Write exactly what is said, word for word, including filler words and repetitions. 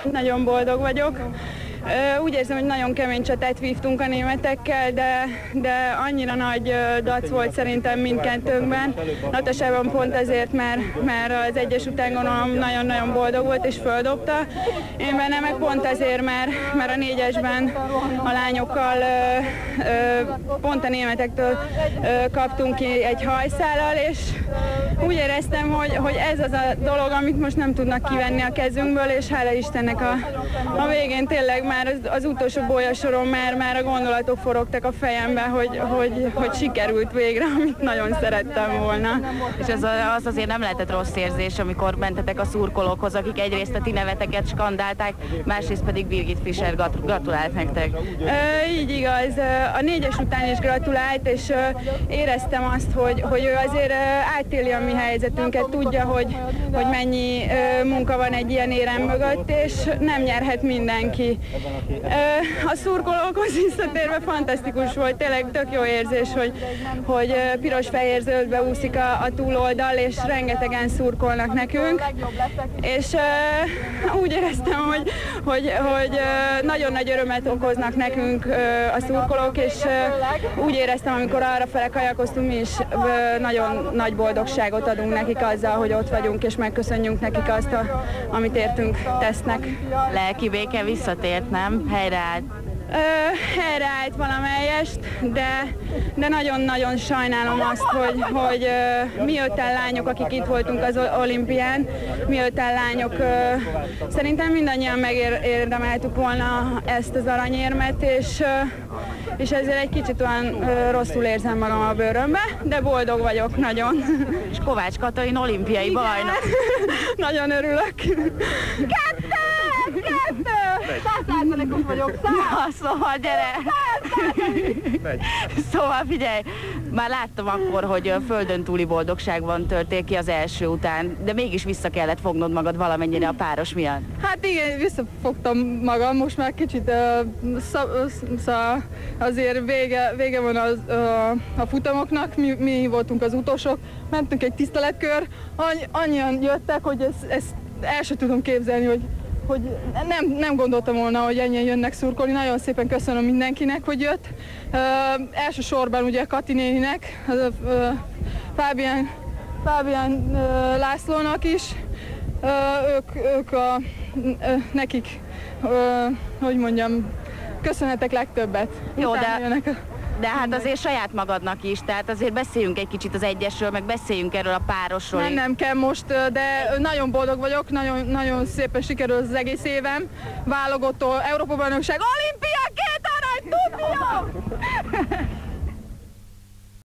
Nagyon boldog vagyok. Úgy érzem, hogy nagyon kemény csatát vívtunk a németekkel, de, de annyira nagy dac volt szerintem mindkettőnkben. Natasában pont ezért, mert, mert az egyes után gondolom nagyon-nagyon boldog volt és földobta. Én benne meg pont ezért, mert, mert a négyesben a lányokkal pont a németektől kaptunk ki egy hajszállal, és úgy éreztem, hogy, hogy ez az a dolog, amit most nem tudnak kivenni a kezünkből, és hála Istennek a, a végén tényleg már az, az utolsó bolyasoron már, már a gondolatok forogtak a fejembe, hogy, hogy, hogy sikerült végre, amit nagyon szerettem volna. És ez az azért nem lehetett rossz érzés, amikor mentetek a szurkolókhoz, akik egyrészt a ti neveteket skandálták, másrészt pedig Birgit Fischer gratulált nektek. E, így igaz, a négyes után is gratulált, és éreztem azt, hogy, hogy ő azért átéli a mi helyzetünket, tudja, hogy, hogy mennyi munka van egy ilyen érem mögött, és nem nyerhet mindenki. A szurkolókhoz visszatérve fantasztikus volt, tényleg tök jó érzés, hogy, hogy piros-fehér-zöldbe úszik a, a túloldal, és rengetegen szurkolnak nekünk, és uh, úgy éreztem, hogy, hogy, hogy uh, nagyon nagy örömet okoznak nekünk uh, a szurkolók, és uh, úgy éreztem, amikor arrafele kajakoztunk, mi is uh, nagyon nagy boldogságot adunk nekik azzal, hogy ott vagyunk, és megköszönjük nekik azt, a, amit értünk tesznek. Lelki béke visszatért, nem? Helyreállt. Uh, helyreállt valamelyest, de, de nagyon-nagyon sajnálom azt, hogy, hogy uh, mi öten lányok, akik itt voltunk az olimpián, mi öten lányok, uh, szerintem mindannyian megérdemeltük volna ezt az aranyérmet, és, uh, és ezért egy kicsit olyan uh, rosszul érzem magam a bőrömbe, de boldog vagyok nagyon. És Kovács Katalin olimpiai bajnok. Nagyon örülök. Kettő! Kettő! Száz százalékos vagyok, száz! Szóval gyere! Szóval figyelj, már láttam akkor, hogy földön túli boldogságban törtél ki az első után, de mégis vissza kellett fognod magad valamennyire a páros miatt. Hát igen, visszafogtam magam, most már kicsit uh, sz, sz, azért vége, vége van az, uh, a futamoknak, mi, mi voltunk az utolsók, mentünk egy tiszteletkör, annyi, annyian jöttek, hogy ezt, ezt el sem tudom képzelni, hogy hogy nem, nem gondoltam volna, hogy ennyien jönnek szurkolni. Nagyon szépen köszönöm mindenkinek, hogy jött. Uh, elsősorban ugye Kati néninek, uh, Fábián, Fábián uh, Lászlónak is. Uh, ők, ők a, uh, nekik, uh, hogy mondjam, köszönhetek legtöbbet. Jó, de... De hát azért saját magadnak is, tehát azért beszéljünk egy kicsit az egyesről, meg beszéljünk erről a párosról. Nem, nem kell most, de nagyon boldog vagyok, nagyon, nagyon szépen sikerül az egész évem. Válogató, Európa-bajnokság, olimpia!